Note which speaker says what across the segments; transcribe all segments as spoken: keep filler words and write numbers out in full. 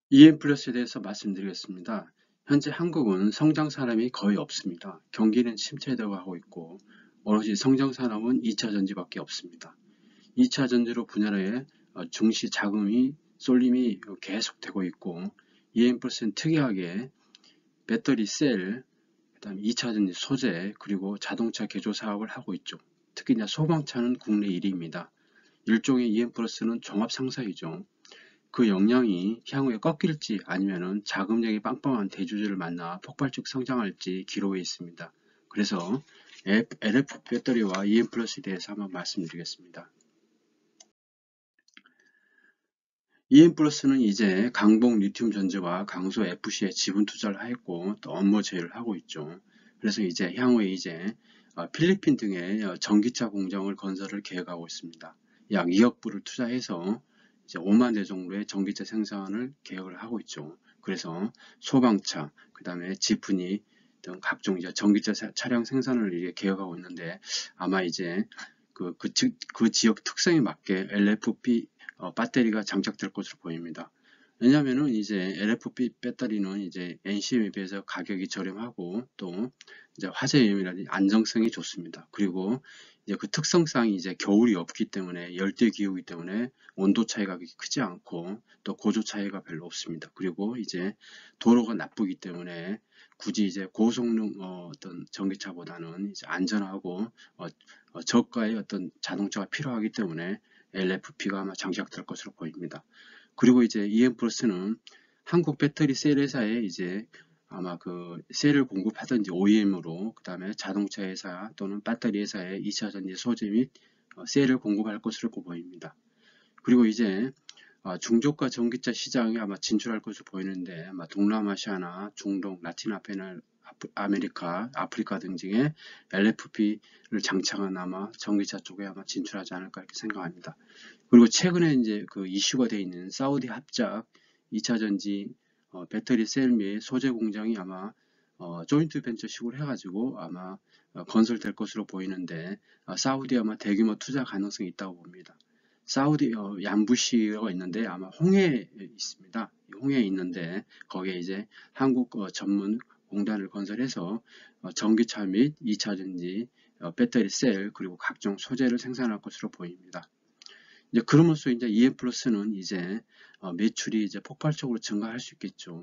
Speaker 1: 이엠 플러스에 대해서 말씀드리겠습니다. 현재 한국은 성장 산업이 거의 없습니다. 경기는 침체되고 하고 있고 오로지 성장 산업은 이 차 전지밖에 없습니다. 이 차 전지로 분야의 증시 자금이 쏠림이 계속되고 있고 이엠 플러스는 특이하게 배터리 셀, 그다음에 이 차 전지 소재 그리고 자동차 개조 사업을 하고 있죠. 특히 이제 소방차는 국내 일 위입니다. 일종의 이엠 플러스는 종합 상사이죠. 그 역량이 향후에 꺾일지 아니면은 자금력이 빵빵한 대주주를 만나 폭발적 성장할지 기로에 있습니다. 그래서 엘에프 배터리와 이엠 플러스에 대해서 한번 말씀드리겠습니다. 이엠 플러스는 이제 강봉 리튬 전지와 강소 에프씨에 지분 투자를 했고 또 업무 제휴를 하고 있죠. 그래서 이제 향후에 이제 필리핀 등의 전기차 공장을 건설을 계획하고 있습니다. 약 이억 불을 투자해서 이제 오만 대 정도의 전기차 생산을 계획을 하고 있죠. 그래서 소방차, 그 다음에 지프니 등 각종 이제 전기차 차량 생산을 계획하고 있는데 아마 이제 그, 그, 그 지역 특성에 맞게 엘에프피 어, 배터리가 장착될 것으로 보입니다. 왜냐하면은 이제 엘에프피 배터리는 이제 엔씨엠에 비해서 가격이 저렴하고 또 이제 화재 위험이라든지 안정성이 좋습니다. 그리고 이제 그 특성상 이제 겨울이 없기 때문에 열대 기후이기 때문에 온도 차이가 크지 않고 또 고조 차이가 별로 없습니다. 그리고 이제 도로가 나쁘기 때문에 굳이 이제 고성능 어, 떤 전기차보다는 이제 안전하고 어, 어, 저가의 어떤 자동차가 필요하기 때문에 엘에프피가 아마 장착될 것으로 보입니다. 그리고 이제 이엠 플러스는 한국 배터리 셀 회사에 이제 아마 그 셀을 공급하든지 오이엠으로 그 다음에 자동차 회사 또는 배터리 회사에 이 차 전지 소재 및 셀을 공급할 것으로 보입니다. 그리고 이제 중저가 전기차 시장에 아마 진출할 것으로 보이는데 아마 동남아시아나 중동, 라틴 아메리카, 아프리카 등지에 엘에프피를 장착한 아마 전기차 쪽에 아마 진출하지 않을까 이렇게 생각합니다. 그리고 최근에 이제 그 이슈가 되어 있는 사우디 합작 이 차 전지 어, 배터리 셀 및 소재 공장이 아마 어, 조인트 벤처식으로 해가지고 아마 어, 건설될 것으로 보이는데 어, 사우디 아마 대규모 투자 가능성이 있다고 봅니다. 사우디 어, 얀부시가 있는데 아마 홍해에 있습니다. 홍해에 있는데 거기에 이제 한국 어, 전문 공단을 건설해서 어, 전기차 및 이 차 전지 어, 배터리 셀 그리고 각종 소재를 생산할 것으로 보입니다. 이제 그러면서 이제 이엠 플러스는 이제 어, 매출이 이제 폭발적으로 증가할 수 있겠죠.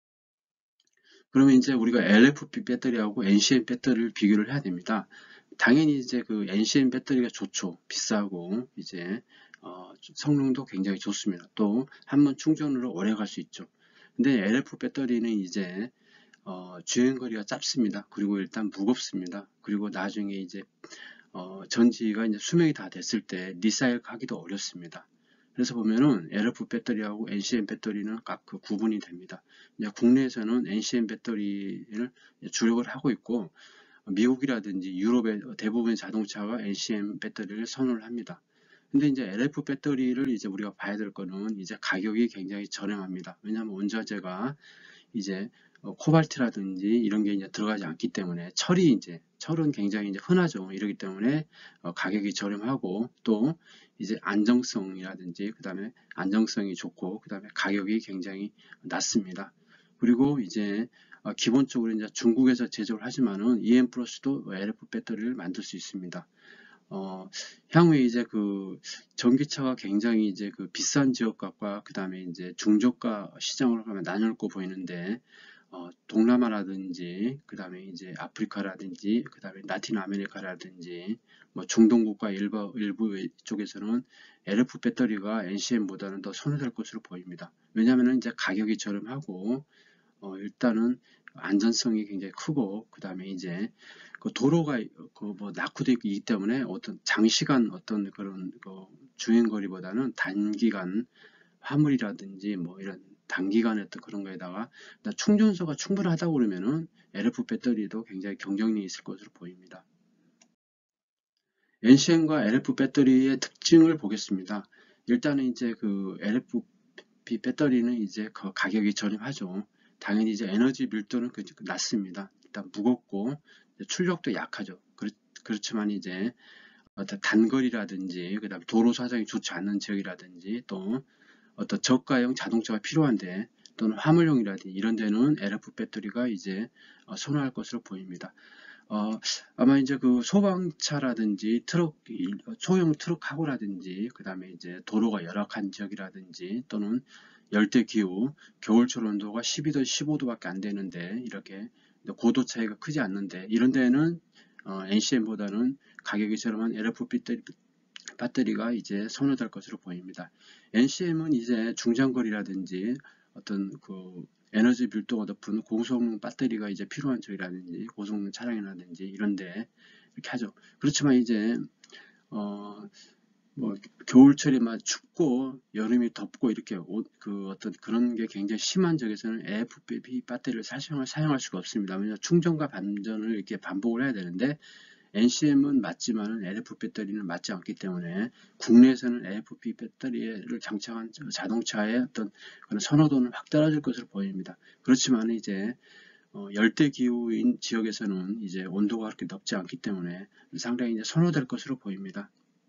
Speaker 1: 그러면 이제 우리가 엘에프피 배터리하고 엔씨엠 배터리를 비교를 해야 됩니다. 당연히 이제 그 엔씨엠 배터리가 좋죠. 비싸고 이제 어, 성능도 굉장히 좋습니다. 또 한 번 충전으로 오래 갈 수 있죠. 근데 엘에프 배터리는 이제 어, 주행거리가 짧습니다. 그리고 일단 무겁습니다. 그리고 나중에 이제 어, 전지가 이제 수명이 다 됐을 때 리사일하기도 어렵습니다. 그래서 보면은 엘에프 배터리하고 엔씨엠 배터리는 각 그 구분이 됩니다. 이제 국내에서는 엔씨엠 배터리를 주력을 하고 있고 미국이라든지 유럽의 대부분의 자동차가 엔씨엠 배터리를 선호를 합니다. 근데 이제 엘에프 배터리를 이제 우리가 봐야 될 거는 이제 가격이 굉장히 저렴합니다. 왜냐하면 원자재가 이제 어, 코발트라든지 이런 게 이제 들어가지 않기 때문에 철이 이제 철은 굉장히 이제 흔하죠. 이러기 때문에 어, 가격이 저렴하고 또 이제 안정성이라든지 그 다음에 안정성이 좋고 그 다음에 가격이 굉장히 낮습니다. 그리고 이제 어, 기본적으로 이제 중국에서 제조를 하지만은 이엠 플러스도 엘에프 배터리를 만들 수 있습니다. 어, 향후에 이제 그 전기차가 굉장히 이제 그 비싼 지역값과 그 다음에 이제 중저가 시장으로 가면 나뉠 거 보이는데 어, 동남아라든지 그 다음에 이제 아프리카라든지 그 다음에 라틴 아메리카라든지 뭐 중동 국가 일부, 일부 쪽에서는 엘에프 배터리가 엔씨엠보다는 더 선호될 것으로 보입니다. 왜냐하면 이제 가격이 저렴하고 어, 일단은 안전성이 굉장히 크고 그 다음에 이제 그 도로가 그 뭐 낙후되기 때문에 어떤 장시간 어떤 그런 그 주행거리보다는 단기간 화물이라든지 뭐 이런 단기간에 어떤 그런 거에다가 충전소가 충분하다고 그러면은 엘에프 배터리도 굉장히 경쟁력이 있을 것으로 보입니다. 엔씨엠과 엘에프 배터리의 특징을 보겠습니다. 일단은 이제 그 엘에프피 배터리는 이제 그 가격이 저렴하죠. 당연히 이제 에너지 밀도는 낮습니다. 일단 무겁고 출력도 약하죠. 그렇, 그렇지만 이제 어떤 단거리라든지 그다음에 도로 사정이 좋지 않은 지역이라든지 또 어떤 저가형 자동차가 필요한데 또는 화물용이라든지 이런 데는 엘에프 배터리가 이제 어, 선호할 것으로 보입니다. 어, 아마 이제 그 소방차라든지 트럭, 소형 트럭하고라든지, 그 다음에 이제 도로가 열악한 지역이라든지, 또는 열대기후, 겨울철 온도가 십이 도, 십오 도밖에 안 되는데, 이렇게 고도 차이가 크지 않는데, 이런 데는 어, 엔씨엠보다는 가격이 저렴한 엘에프 배터리, 배터리가 이제 선호될 것으로 보입니다. 엔씨엠은 이제 중장거리라든지 어떤 그 에너지 밀도가 높은 고성능 배터리가 이제 필요한 쪽이라든지 고성능 차량이라든지 이런데 이렇게 하죠. 그렇지만 이제 어 뭐 겨울철에 막 춥고 여름이 덥고 이렇게 옷, 그 어떤 그런 게 굉장히 심한 적에서는 에이에프피 배터리를 사용할, 사용할 수가 없습니다. 왜냐하면 충전과 반전을 이렇게 반복을 해야 되는데 엔씨엠은 맞지만 엘에프 배터리는 맞지 않기 때문에 국내에서는 엘에프피 배터리를 장착한 자동차의 어떤 그런 선호도는 확 떨어질 것으로 보입니다. 그렇지만 이제 어, 열대 기후인 지역에서는 이제 온도가 그렇게 높지 않기 때문에 상당히 이제 선호될 것으로 보입니다.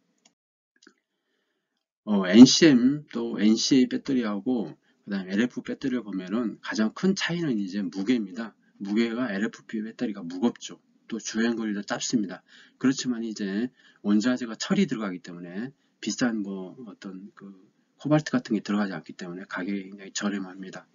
Speaker 1: 어, 엔씨엠 또 엔씨에이 배터리하고 그다음에 엘에프 배터리를 보면은 가장 큰 차이는 이제 무게입니다. 무게가 엘에프피 배터리가 무겁죠. 또 주행거리도 짧습니다. 그렇지만 이제 원자재가 철이 들어가기 때문에 비싼 뭐 어떤 그 코발트 같은 게 들어가지 않기 때문에 가격이 굉장히 저렴합니다.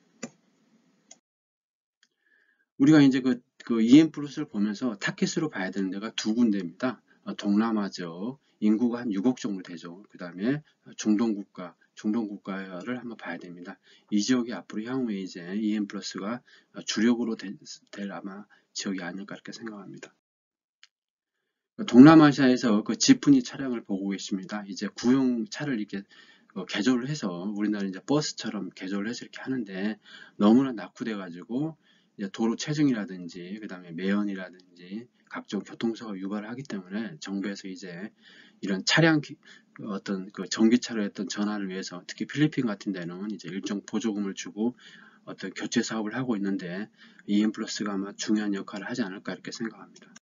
Speaker 1: 우리가 이제 그, 그 이엠 플러스를 보면서 타켓으로 봐야 되는 데가 두 군데입니다. 어, 동남아 지역 인구가 한 육억 정도 되죠. 그 다음에 중동 국가, 중동 국가를 한번 봐야 됩니다. 이 지역이 앞으로 향후에 이제 이엠 플러스가 주력으로 될, 될 아마 지역이 아닐까 이렇게 생각합니다. 동남아시아에서 그 지프니 차량을 보고 계십니다. 이제 구형 차를 이렇게 어, 개조를 해서 우리나라 이제 버스처럼 개조를 해서 이렇게 하는데 너무나 낙후돼 가지고 이제 도로 체증이라든지 그 다음에 매연이라든지 각종 교통사고 유발을 하기 때문에 정부에서 이제 이런 차량 기, 어떤 그 전기차로 했던 전환을 위해서 특히 필리핀 같은 데는 이제 일정 보조금을 주고 어떤 교체 사업을 하고 있는데 이엠 플러스가 아마 중요한 역할을 하지 않을까 이렇게 생각합니다.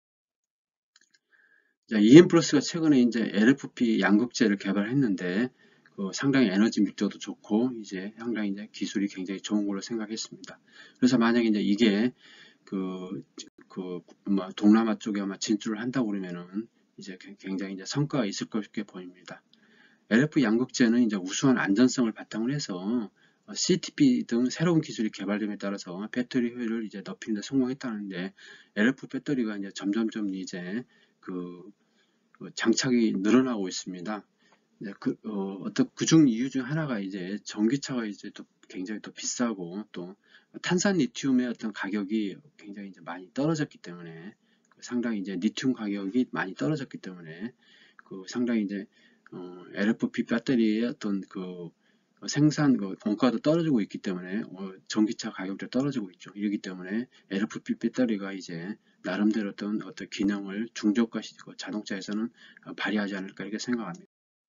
Speaker 1: 이엠 플러스가 최근에 이제 엘에프피 양극재를 개발했는데 그 상당히 에너지 밀도도 좋고 이제 상당히 이제 기술이 굉장히 좋은 걸로 생각했습니다. 그래서 만약에 이제 이게 그, 그, 뭐 동남아 쪽에 아마 진출을 한다고 그러면은 이제 굉장히 이제 성과가 있을 것게 보입니다. 엘에프 양극재는 이제 우수한 안전성을 바탕으로 해서 씨티피 등 새로운 기술이 개발됨에 따라서 배터리 효율을 이제 높이는 데 성공했다는데 엘에프 배터리가 이제 점점점 이제 그 장착이 늘어나고 있습니다. 그, 어, 어떤 그중 이유 중 하나가 이제 전기차가 이제 또 굉장히 또 비싸고 또 탄산 리튬의 어떤 가격이 굉장히 이제 많이 떨어졌기 때문에 상당히 이제 리튬 가격이 많이 떨어졌기 때문에 그 상당히 이제 어, 엘에프피 배터리의 어떤 그 생산 그 원가도 떨어지고 있기 때문에 어, 전기차 가격도 떨어지고 있죠. 이러기 때문에 엘에프피 배터리가 이제 나름대로 어떤 어떤 기능을 중저가 자동차에서는 발휘하지 않을까 이렇게 생각합니다.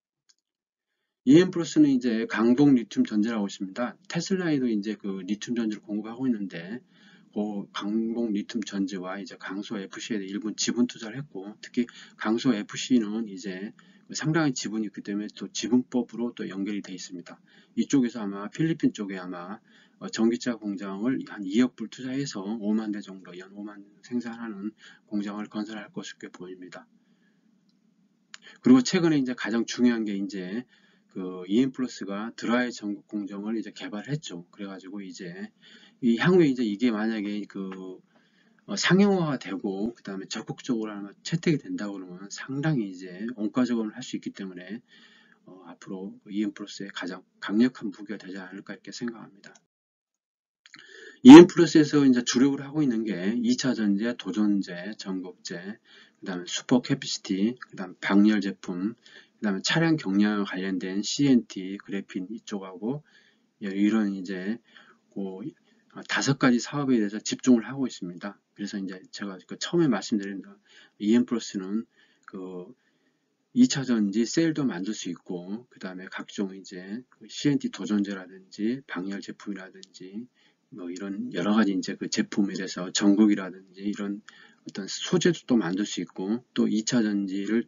Speaker 1: 이엠 플러스는 이제 강동 리튬 전지라고 있습니다. 테슬라에도 이제 그 리튬 전지를 공급하고 있는데 그 강동 리튬 전지와 이제 강소 에프씨에 일부 지분 투자를 했고 특히 강소 에프씨는 이제 상당한 지분이 있기 때문에 또 지분법으로 또 연결이 되어 있습니다. 이쪽에서 아마 필리핀 쪽에 아마 전기차 공장을 한 이억 불 투자해서 오만 대 정도 연 오만 생산하는 공장을 건설할 것으로 보입니다. 그리고 최근에 이제 가장 중요한 게 이제 그 이엠 플러스가 드라이 전국 공정을 이제 개발했죠. 그래가지고 이제 이 향후에 이제 이게 만약에 그 어, 상용화가 되고 그 다음에 적극적으로 아마 채택이 된다고 그러면 상당히 이제 원가 적용을 할 수 있기 때문에 어, 앞으로 이엠 플러스의 가장 강력한 무기가 되지 않을까 이렇게 생각합니다. 이엠 플러스에서 이제 주력을 하고 있는 게 이 차 전지의 도전제, 전극제, 그 다음에 슈퍼 캐피시티, 그 다음 방열 제품, 그 다음에 차량 경량과 관련된 씨엔티, 그래핀 이쪽하고 이런 이제 그 다섯 가지 사업에 대해서 집중을 하고 있습니다. 그래서 이제 제가 그 처음에 말씀드린 이엠 플러스는 그 이 차 전지 셀도 만들 수 있고 그 다음에 각종 이제 씨엔티 도전제라든지 방열 제품이라든지 뭐 이런 여러 가지 이제 그 제품에 대해서 전극이라든지 이런 어떤 소재도 또 만들 수 있고 또 이 차 전지를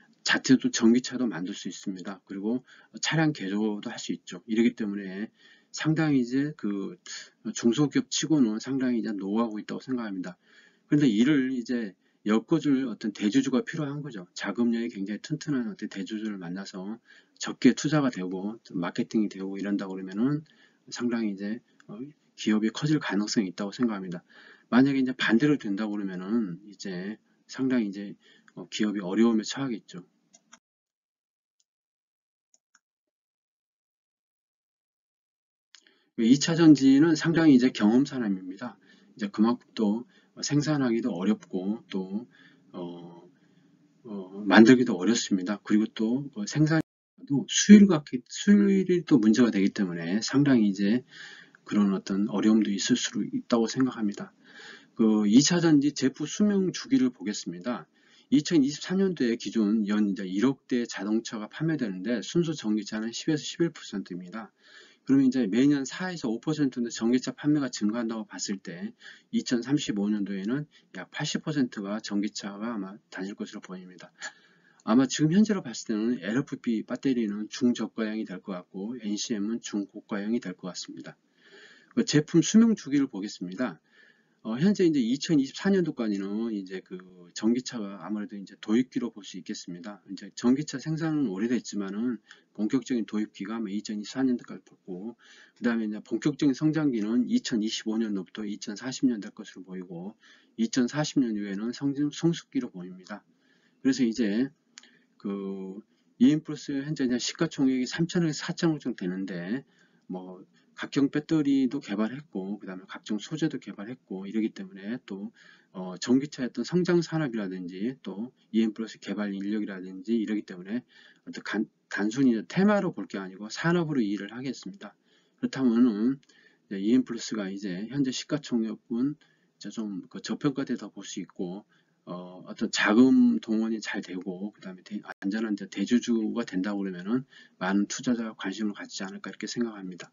Speaker 1: 자체도 전기차도 만들 수 있습니다. 그리고 차량 개조도 할 수 있죠. 이러기 때문에 상당히 이제 그 중소기업 치고는 상당히 이제 노하고 있다고 생각합니다. 그런데 이를 이제 엮어줄 어떤 대주주가 필요한 거죠. 자금력이 굉장히 튼튼한 어떤 대주주를 만나서 적게 투자가 되고 마케팅이 되고 이런다 그러면은 상당히 이제 어, 기업이 커질 가능성이 있다고 생각합니다. 만약에 이제 반대로 된다고 그러면은 이제 상당히 이제 어, 기업이 어려움에 처하겠죠. 이 차 전지는 상당히 이제 경험 산업입니다. 이제 그만큼 또 생산하기도 어렵고 또 어, 어, 만들기도 어렵습니다. 그리고 또 어, 생산도 수율 같기 수율이 또 문제가 되기 때문에 상당히 이제 그런 어떤 어려움도 있을 수 있다고 생각합니다. 그 이 차 전지 제품 수명 주기를 보겠습니다. 이천이십삼 년도에 기존 연 이제 일억 대 자동차가 판매되는데 순수 전기차는 십에서 십일 퍼센트입니다. 그러면 이제 매년 사에서 오 퍼센트는 전기차 판매가 증가한다고 봤을 때 이천삼십오 년도에는 약 팔십 퍼센트가 전기차가 아마 다닐 것으로 보입니다. 아마 지금 현재로 봤을 때는 엘에프피 배터리는 중저가형이 될 것 같고 엔씨엠은 중고가형이 될 것 같습니다. 그 제품 수명 주기를 보겠습니다. 어, 현재 이제 이천이십사 년도까지는 이제 그 전기차가 아무래도 이제 도입기로 볼 수 있겠습니다. 이제 전기차 생산은 오래됐지만은 본격적인 도입기가 아마 이천이십사 년도까지 봤고, 그 다음에 이제 본격적인 성장기는 이천이십오 년도부터 이천사십 년 될 것으로 보이고, 이천사십 년 이후에는 성장, 성숙기로 보입니다. 그래서 이제 그 이엠플러스 현재 시가총액이 삼천억에서 사천억 정도 되는데, 뭐 각종 배터리도 개발했고 그 다음에 각종 소재도 개발했고 이러기 때문에 또 어, 전기차의 어떤 성장 산업이라든지 또 이엠플러스 개발 인력이라든지 이러기 때문에 어떤 간, 단순히 테마로 볼 게 아니고 산업으로 일을 하겠습니다. 그렇다면은 이엠플러스가 이제 현재 시가총액은 좀 그 저평가되다 볼 수 있고 어, 어떤 자금 동원이 잘 되고 그 다음에 안전한 대주주가 된다고 그러면은 많은 투자자가 관심을 갖지 않을까 이렇게 생각합니다.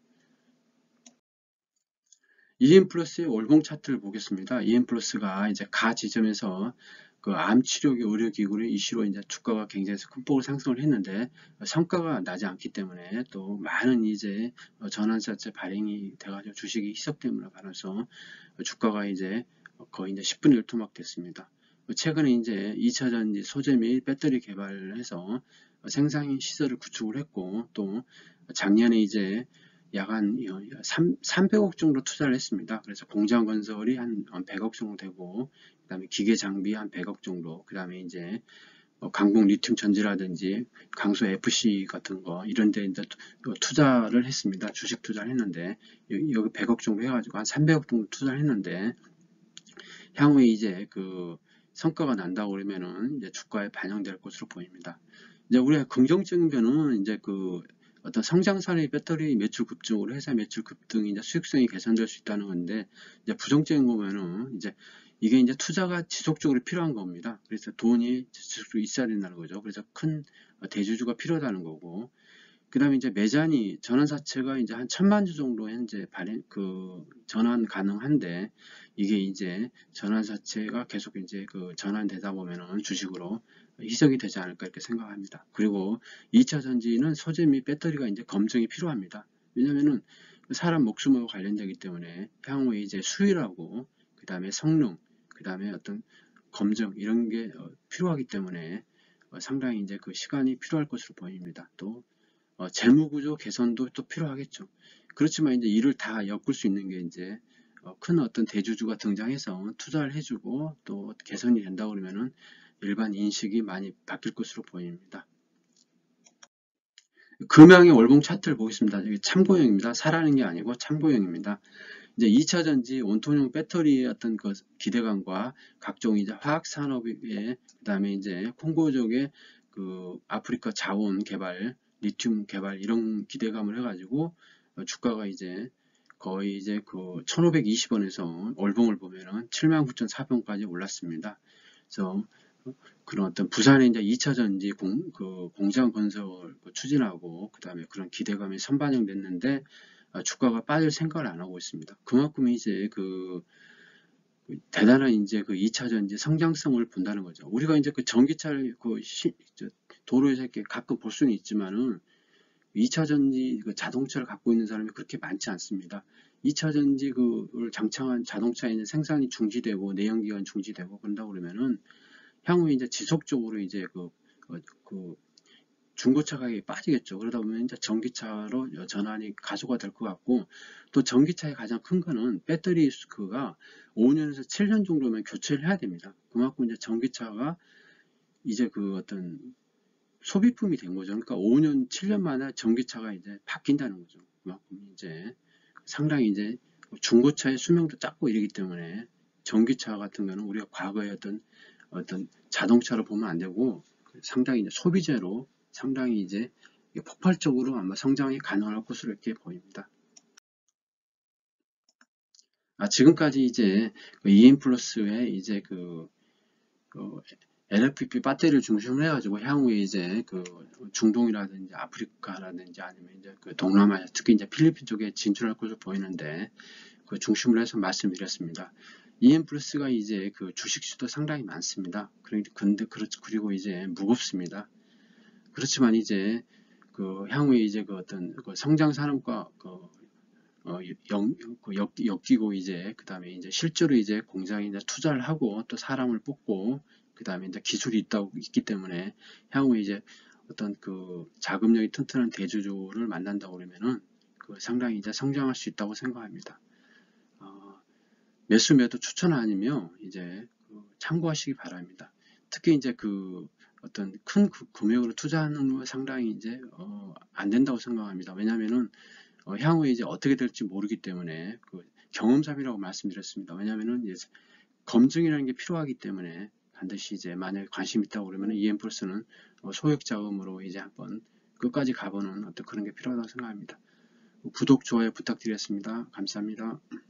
Speaker 1: 이엠플러스의 월봉 차트를 보겠습니다. 이엠플러스가 이제 가 지점에서 그 암 치료기 의료기구를 이슈로 이제 주가가 굉장히 큰 폭으로 상승을 했는데 성과가 나지 않기 때문에 또 많은 이제 전환사채 발행이 돼가지고 주식이 희석됨으로 반해서 주가가 이제 거의 이제 십분의 일 토막 됐습니다. 최근에 이제 이 차 전지 소재 및 배터리 개발을 해서 생산 시설을 구축을 했고 또 작년에 이제 약 한 삼백억 정도 투자를 했습니다. 그래서 공장 건설이 한 백억 정도 되고, 그 다음에 기계 장비 한 백억 정도, 그 다음에 이제 강북 리튬 전지라든지 강소 에프씨 같은 거 이런 데 이제 투자를 했습니다. 주식 투자를 했는데 여기 백억 정도 해가지고 한 삼백억 정도 투자를 했는데 향후에 이제 그 성과가 난다고 그러면은 이제 주가에 반영될 것으로 보입니다. 이제 우리가 긍정적인 변은 이제 그 어떤 성장산의 배터리 매출 급증으로 회사 매출 급등이 이제 수익성이 개선될 수 있다는 건데, 이제 부정적인 거면은 이제 이게 이제 투자가 지속적으로 필요한 겁니다. 그래서 돈이 지속적으로 있어야 된다는 거죠. 그래서 큰 대주주가 필요하다는 거고, 그 다음에 이제 매잔이 전환사채가 이제 한 천만 주 정도 현재 발행 그 전환 가능한데, 이게 이제 전환사채가 계속 이제 그 전환되다 보면은 주식으로 희석이 되지 않을까 이렇게 생각합니다. 그리고 이 차 전지는 소재 및 배터리가 이제 검증이 필요합니다. 왜냐면은 사람 목숨하고 관련되기 때문에 향후에 이제 수율하고 그 다음에 성능, 그 다음에 어떤 검증 이런 게 필요하기 때문에 상당히 이제 그 시간이 필요할 것으로 보입니다. 또 어, 재무구조 개선도 또 필요하겠죠. 그렇지만 이제 이를 다 엮을 수 있는 게 이제 어, 큰 어떤 대주주가 등장해서 투자를 해주고 또 개선이 된다 그러면은 일반 인식이 많이 바뀔 것으로 보입니다. 금양의 월봉 차트를 보겠습니다. 여기 참고용입니다. 사라는 게 아니고 참고용입니다. 이제 이 차 전지 온톤형 배터리의 어떤 그 기대감과 각종 이제 화학 산업의 그다음에 이제 콩고족의 그 아프리카 자원 개발, 리튬 개발 이런 기대감을 해가지고 주가가 이제 거의 이제 그 천오백이십 원에서 월봉을 보면은 칠만 구천사백 원까지 올랐습니다. 그래서 그런 어떤 부산에 이제 이 차 전지 공, 그 공장 건설 추진하고 그 다음에 그런 기대감이 선반영됐는데 주가가 빠질 생각을 안 하고 있습니다. 그만큼 이제 그 대단한 이제 그 이 차 전지 성장성을 본다는 거죠. 우리가 이제 그 전기차를 그 시, 도로에서 이렇게 가끔 볼 수는 있지만은 이 차 전지 그 자동차를 갖고 있는 사람이 그렇게 많지 않습니다. 이 차 전지 그를 장착한 자동차에 이제 생산이 중지되고 내연기관 중지되고 그런다고 그러면은 향후에 이제 지속적으로 이제 그, 그, 그 중고차 가격이 빠지겠죠. 그러다 보면 이제 전기차로 전환이 가속화 될 것 같고, 또 전기차의 가장 큰 거는 배터리 수가 오 년에서 칠 년 정도면 교체를 해야 됩니다. 그만큼 이제 전기차가 이제 그 어떤 소비품이 된 거죠. 그러니까 오 년, 칠 년 만에 전기차가 이제 바뀐다는 거죠. 그만큼 이제 상당히 이제 중고차의 수명도 짧고 이러기 때문에 전기차 같은 거는 우리가 과거에 어떤 어떤 자동차로 보면 안 되고 상당히 이제 소비재로 상당히 이제 폭발적으로 아마 성장이 가능할 것으로 이렇게 보입니다. 아, 지금까지 이제 그 이엠 플러스의 이제 그, 그 엘에프피 배터리를 중심으로 해가지고 향후에 이제 그 중동이라든지 아프리카라든지 아니면 이제 그 동남아시아 특히 이제 필리핀 쪽에 진출할 것으로 보이는데 그 중심으로 해서 말씀드렸습니다. 이엠 플러스가 이제 그 주식수도 상당히 많습니다. 그런데 그리고 이제 무겁습니다. 그렇지만 이제 그 향후에 이제 그 어떤 그 성장 산업과 그 어, 영, 그 엮, 엮이고 이제 그 다음에 이제 실제로 이제 공장에 이제 투자를 하고 또 사람을 뽑고 그 다음에 이제 기술이 있다고 있기 때문에 향후에 이제 어떤 그 자금력이 튼튼한 대주주를 만난다고 그러면은 그 상당히 이제 성장할 수 있다고 생각합니다. 어, 매수 매도 추천 아니며 이제 그 참고하시기 바랍니다. 특히 이제 그 어떤 큰 금액으로 투자하는 건 상당히 이제 어, 안 된다고 생각합니다. 왜냐하면은 어, 향후에 이제 어떻게 될지 모르기 때문에 그 경험잡이라고 말씀드렸습니다. 왜냐하면은 이제 검증이라는 게 필요하기 때문에 반드시 이제 만약에 관심 있다고 그러면 이엠 플러스는 어, 소액 자금으로 이제 한번 끝까지 가보는 어떤 그런 게 필요하다고 생각합니다. 구독, 좋아요 부탁드리겠습니다. 감사합니다.